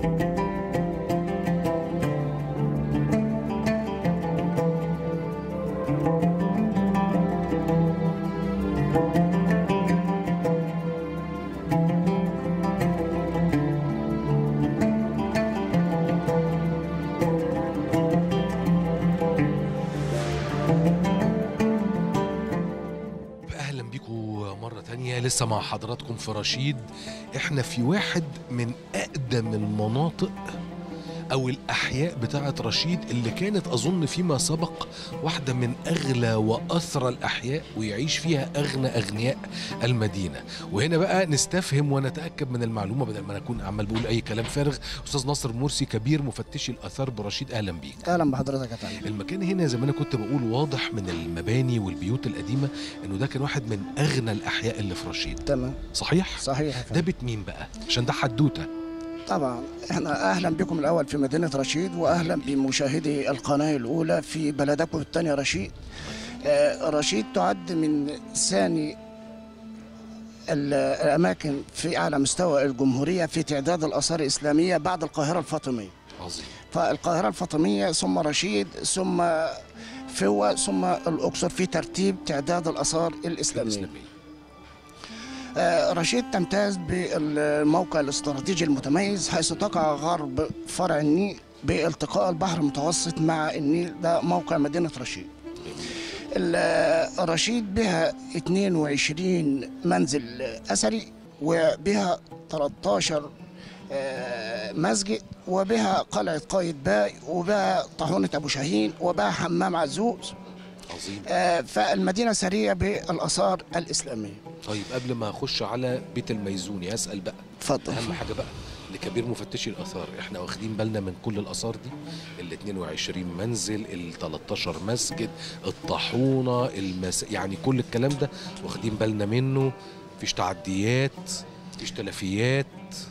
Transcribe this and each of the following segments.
لسه مع حضراتكم في رشيد. احنا في واحد من اقدم المناطق او الاحياء بتاعه رشيد اللي كانت اظن فيما سبق واحده من اغلى واثرى الاحياء ويعيش فيها اغنى اغنياء المدينه. وهنا بقى نستفهم ونتاكد من المعلومه بدل ما نكون عمال بقول اي كلام فارغ. استاذ ناصر مرسي كبير مفتشي الاثار برشيد، اهلا بيك. اهلا بحضرتك يا فندم. المكان هنا زي ما انا كنت بقول واضح من المباني والبيوت القديمه انه ده كان واحد من اغنى الاحياء اللي في رشيد. تمام، صحيح صحيح يا فندم. ده بيت مين بقى عشان ده حدوته؟ طبعا احنا اهلا بكم الاول في مدينه رشيد، واهلا بمشاهدي القناه الاولى في بلدكم الثانيه رشيد. رشيد تعد من ثاني الاماكن في اعلى مستوى الجمهوريه في تعداد الاثار الاسلاميه بعد القاهره الفاطميه. عظيم. فالقاهره الفاطميه ثم رشيد ثم فوة ثم الاقصر في ترتيب تعداد الاثار الاسلاميه. رشيد تمتاز بالموقع الاستراتيجي المتميز حيث تقع غرب فرع النيل بالتقاء البحر المتوسط مع النيل. ده موقع مدينة رشيد. رشيد بها 22 منزل أثري، وبها 13 مسجد، وبها قلعة قايتباي، وبها طاحونة أبو شاهين، وبها حمام عزوز. عظيم. فالمدينة سرية بالآثار الإسلامية. طيب قبل ما اخش على بيت الميزوني اسال بقى، اتفضل. اهم حاجه بقى لكبير مفتشي الاثار، احنا واخدين بالنا من كل الاثار دي، ال 22 منزل، ال 13 مسجد، الطاحونه، يعني كل الكلام ده واخدين بالنا منه؟ مفيش تعديات، مفيش تلفيات؟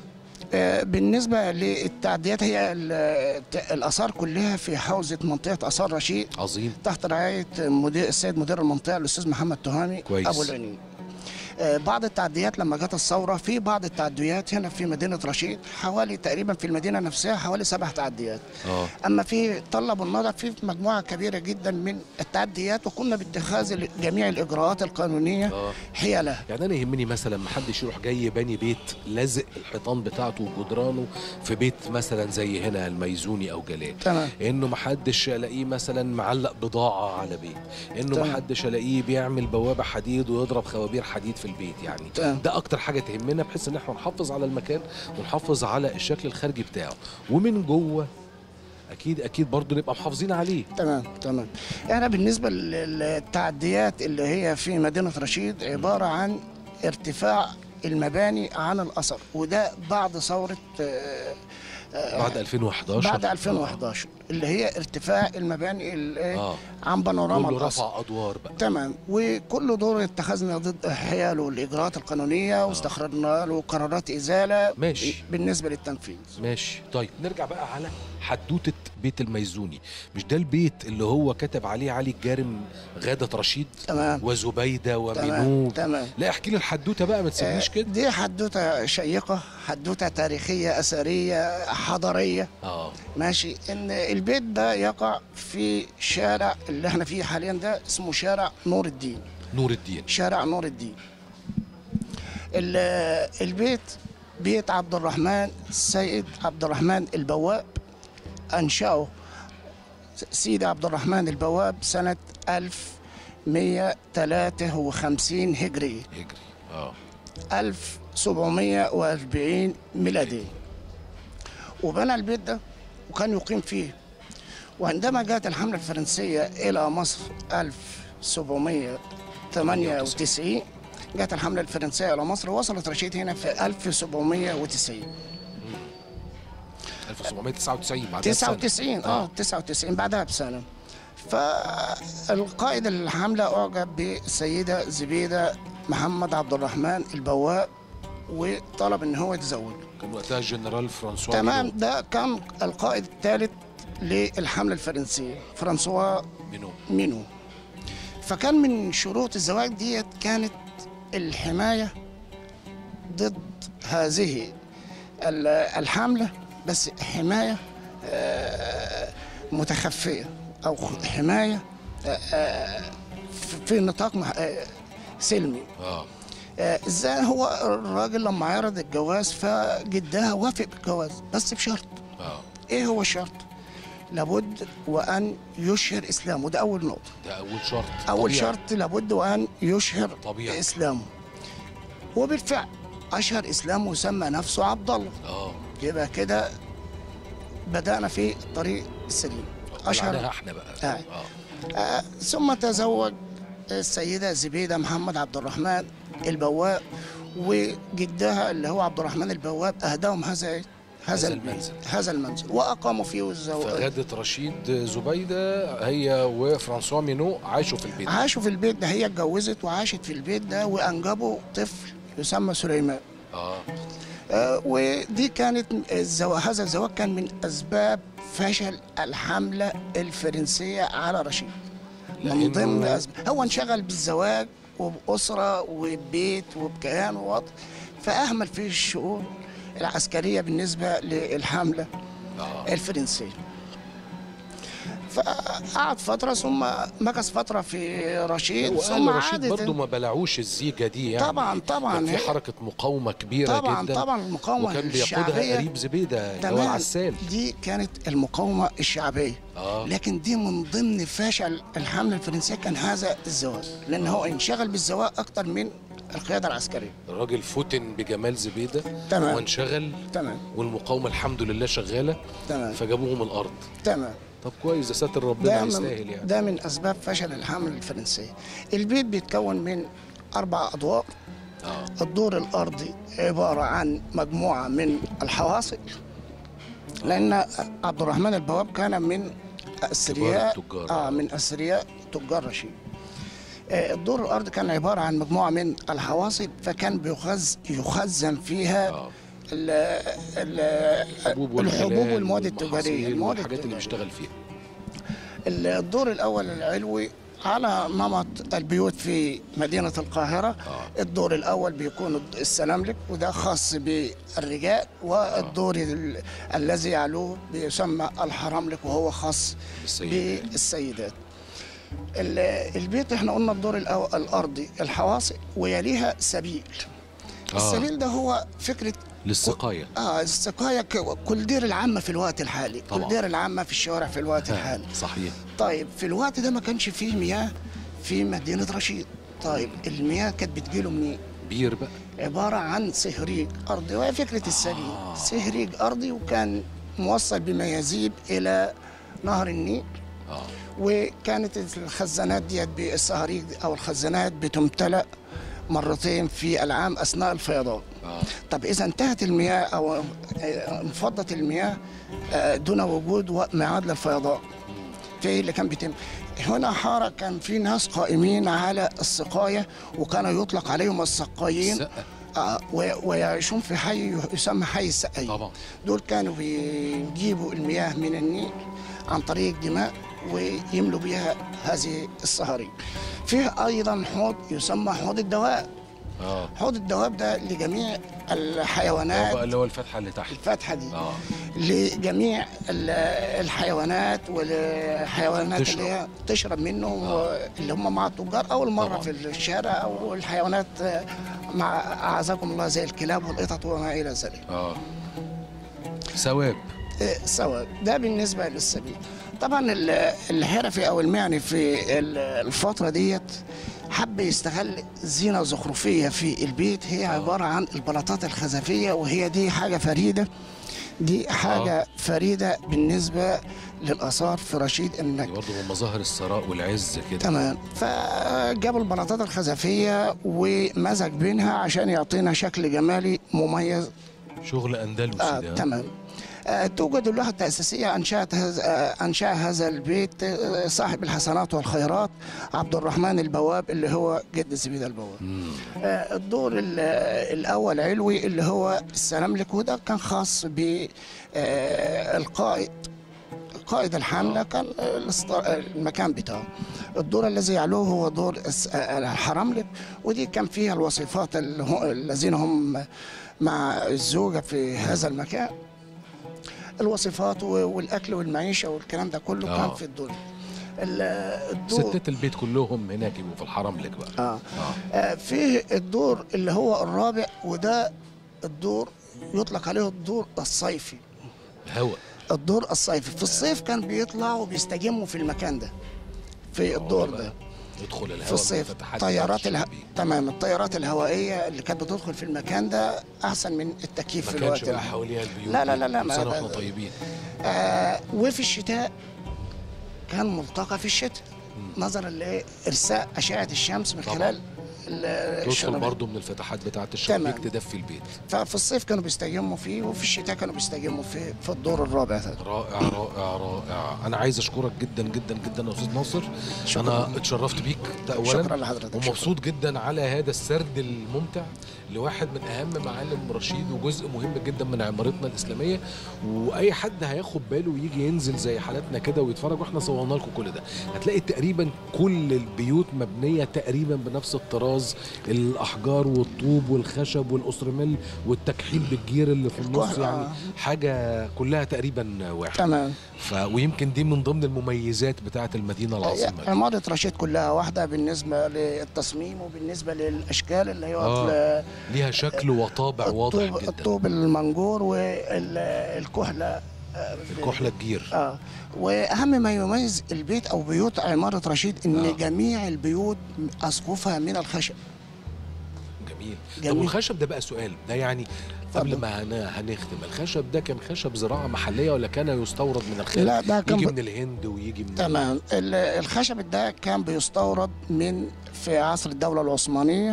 بالنسبة للتعديات هي الآثار كلها في حوزة منطقة آثار رشيد. عظيم. تحت رعاية السيد مدير المنطقة الأستاذ محمد تهامي. كويس. أبو العنين. بعض التعديات لما جت الثورة، في بعض التعديات هنا في مدينة رشيد حوالي تقريبا في المدينة نفسها حوالي 7 تعديات. أما في طلب النظر في مجموعة كبيرة جدا من التعديات، وكنا باتخاذ جميع الإجراءات القانونية حيالها. يعني أنا يهمني مثلا ما حدش يروح جاي يبني بيت لازق الحيطان بتاعته وجدرانه في بيت مثلا زي هنا الميزوني أو جلال. تمام. إنه ما حدش ألاقيه مثلا معلق بضاعة على بيت، إنه ما حدش ألاقيه بيعمل بوابة حديد ويضرب خوابير حديد في البيت. يعني ده اكتر حاجه تهمنا بحيث ان احنا نحافظ على المكان ونحافظ على الشكل الخارجي بتاعه، ومن جوه اكيد برضه نبقى محافظين عليه. تمام. احنا بالنسبه للتعديات اللي هي في مدينه رشيد عباره عن ارتفاع المباني عن الاثر، وده بعد ثوره بعد 2011. بعد 2011 اللي هي ارتفاع المباني عن بانوراما كله الأثر. رفع ادوار بقى. تمام. وكل دور اتخذنا ضد حياله الاجراءات القانونيه واستخرجنا له قرارات ازاله. ماشي. بالنسبه للتنفيذ. ماشي. طيب نرجع بقى على حدوته بيت الميزوني. مش ده البيت اللي هو كتب عليه علي الجارم غادة رشيد؟ تمام. وزبيده ومنوب. تمام. لا احكي لي الحدوته بقى، ما تسيبنيش كده. دي حدوته شيقه، حدوته تاريخيه اثريه حضاريه. ماشي. ان البيت ده يقع في شارع اللي احنا فيه حاليا، ده اسمه شارع نور الدين. نور الدين. شارع نور الدين. البيت بيت عبد الرحمن السيد عبد الرحمن البواب، أنشأه سيدي عبد الرحمن البواب سنة 1153 هجري. 1740 ميلادي. وبنى البيت ده وكان يقيم فيه. وعندما جاءت الحملة الفرنسية إلى مصر 1798 جاءت الحملة الفرنسية إلى مصر، وصلت رشيد هنا في 1790. 1799 بعدها 99 99 بعدها بسنة. فالقائد الحملة أعجب بالسيدة زبيدة محمد عبد الرحمن البواب وطلب إن هو يتزوج. كان وقتها الجنرال فرانسوا. تمام. ده كان القائد الثالث للحملة الفرنسية، فرانسوا مينو. فكان من شروط الزواج ديت كانت الحماية ضد هذه الحملة بس حمايه متخفيه او حمايه في نطاق سلمي. ازاي هو الراجل لما عرض الجواز فجدها وافق بالجواز بس بشرط. ايه هو الشرط؟ لابد وان يشهر اسلامه. ده اول نقطه، ده اول شرط. اول شرط لابد وان يشهر اسلامه. وبالفعل اشهر اسلامه وسمى نفسه عبد الله. يبقى كده بدانا في الطريق السليم. اشهر احنا بقى. ثم تزوج السيده زبيده محمد عبد الرحمن البواب، وجدها اللي هو عبد الرحمن البواب اهداهم هذا المنزل واقاموا فيه الزواج. فغادة رشيد زبيده هي وفرانسوا مينو عاشوا في البيت ده. هي اتجوزت وعاشت في البيت ده وانجبوا طفل يسمى سليمان. ودي كانت هذا الزواج كان من اسباب فشل الحمله الفرنسيه على رشيد. من ضمن اسباب هو انشغل بالزواج وباسره وببيت وبكيان ووطن، فاهمل فيه الشؤون العسكريه بالنسبه للحمله الفرنسيه. فقعد فتره ثم مكث فتره في رشيد ثم رشيد برضه ما بلعوش الزيجه دي يعني. طبعا في حركه مقاومه كبيره جدا. طبعا المقاومه وكان بيقودها قريب زبيده اللي هو العسال. دي كانت المقاومه الشعبيه. لكن دي من ضمن فشل الحمله الفرنسيه كان هذا الزواج، لان هو انشغل بالزواج اكتر من القياده العسكريه. الراجل فتن بجمال زبيده وانشغل. والمقاومه الحمد لله شغاله. فجابوهم الارض. طب كويس، ده ساتر ربنا يستاهل يعني. ده من اسباب فشل الحمله الفرنسيه. البيت بيتكون من 4 ادوار. الدور الارضي عباره عن مجموعه من الحواصل، لان عبد الرحمن البواب كان من اثرياء من اثرياء تجار رشيد. الدور الارضي كان عباره عن مجموعه من الحواصل، فكان يخزن فيها الحبوب والمواد التجاريه، الحاجات اللي بيشتغل فيها. الدور الاول العلوي على نمط البيوت في مدينه القاهره. الدور الاول بيكون السلاملك وده خاص بالرجال، والدور الذي يعلوه بيسمى الحراملك وهو خاص بالسيدات. البيت احنا قلنا الدور الارضي الحواصل ويليها سبيل. السبيل ده هو فكره للسقايه. السقايه كل دير العامه في الوقت الحالي. كل دير العامه في الشوارع في الوقت الحالي. صحيح. طيب في الوقت ده ما كانش فيه مياه في مدينه رشيد. طيب المياه كانت بتجيله منين؟ بير بقى، عباره عن سهريج ارضي، وهي فكره السبيل. سهريج ارضي وكان موصل بميازيب الى نهر النيل. وكانت الخزانات ديت بالسهريج او الخزانات بتمتلأ مرتين في العام اثناء الفيضان. طب اذا انتهت المياه او انفضت المياه دون وجود ميعاد للفيضان، في اللي كان بيتم هنا حاره كان في ناس قائمين على السقايه وكان يطلق عليهم السقايين. ويعيشون في حي يسمى حي السقايين. طبعا دول كانوا بيجيبوا المياه من النيل عن طريق الدماء ويملوا بها هذه الصهاريج. فيه ايضا حوض يسمى حوض الدواب. حوض الدواب ده لجميع الحيوانات، اللي هو الفتحه اللي تحت، الفتحه دي لجميع الحيوانات والحيوانات اللي هي تشرب منه اللي هم مع التجار اول مره في الشارع، او الحيوانات مع اعزكم الله زي الكلاب والقطط وما الى ذلك. ثواب ده بالنسبه للسبيل. طبعا الحرفي او المعني في الفتره ديت حب يستغل زينه زخرفيه في البيت، هي عباره عن البلاطات الخزفيه، وهي دي حاجه فريده. دي حاجه فريده بالنسبه للاثار في رشيد. انك برضه من مظاهر الثراء والعز كده. تمام. فجابوا البلاطات الخزفيه ومزج بينها عشان يعطينا شكل جمالي مميز. شغل اندلسي ده. تمام. توجد اللوحة التأسيسية أنشأ هذا البيت صاحب الحسنات والخيرات عبد الرحمن البواب اللي هو جد زبيدة البواب. الدور الأول علوي اللي هو السلاملك، وده كان خاص بالقائد قائد الحملة، كان المكان بتاعه. الدور الذي يعلوه هو دور الحراملك، ودي كان فيها الوصيفات الذين هم مع الزوجة في هذا المكان. الوصفات والاكل والمعيشه والكلام ده كله كان في الدور. ستات البيت كلهم هناك يبقوا في الحرم لك بقى. في الدور اللي هو الرابع، وده الدور يطلق عليه الدور الصيفي. الدور الصيفي في الصيف كان بيطلعوا وبيستجموا في المكان ده، في الدور ده يدخل الهواء في الصيف. تمام. الطيارات الهوائيه اللي كانت بتدخل في المكان ده احسن من التكييف في الوقت ده. ما كانش حواليها البيوت. لا سنة واحنا طيبين. وفي الشتاء كان ملتقى في الشتاء نظرا لارساء اشعه الشمس من خلال تدخل برضه من الفتحات بتاعه الشبابيك تدفي البيت. ففي الصيف كانوا بيستجموا فيه، وفي الشتاء كانوا بيستجموا في الدور الرابع ده. رائع رائع رائع. انا عايز اشكرك جدا جدا جدا يا استاذ ناصر. انا اتشرفت بيك ده اولا. شكرا لحضرتك. ومبسوط جدا على هذا السرد الممتع لواحد من اهم معالم رشيد وجزء مهم جدا من عمارتنا الاسلاميه. واي حد هياخد باله ويجي ينزل زي حالاتنا كده ويتفرج، واحنا صورنا لكم كل ده، هتلاقي تقريبا كل البيوت مبنيه تقريبا بنفس الطراز، الاحجار والطوب والخشب والاسرميل والتكحيل بالجير اللي في النص، يعني حاجه كلها تقريبا واحد. تمام. ويمكن دي من ضمن المميزات بتاعه المدينه العاصمه. عماره رشيد كلها واحده بالنسبه للتصميم وبالنسبه للاشكال اللي هي ليها شكل وطابع واضح جدا. الطوب المنجور والكحله، الكحله الجير. واهم ما يميز البيت او بيوت عماره رشيد ان جميع البيوت اسقفها من الخشب. جميل. طب والخشب ده بقى سؤال ده، يعني قبل ما هنختم، الخشب ده كان خشب زراعه محليه ولا كان يستورد من الخارج؟ لا، ده كان يجي من الهند ويجي من تمام. الخشب ده كان بيستورد في عصر الدوله العثمانيه.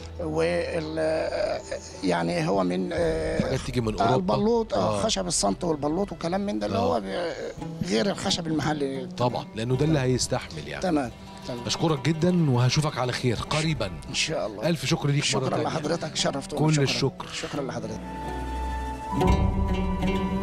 يعني هو من حاجات تيجي من اوروبا. البلوط، خشب الصمت والبلوط وكلام من ده اللي هو غير الخشب المحلي طبعا، لانه ده اللي هيستحمل يعني. تمام. بشكرك جدا وهشوفك على خير قريبا ان شاء الله. الف شكر ليك. شكرا لحضرتك، شرفتوني. كل الشكر. شكرا لحضرتك.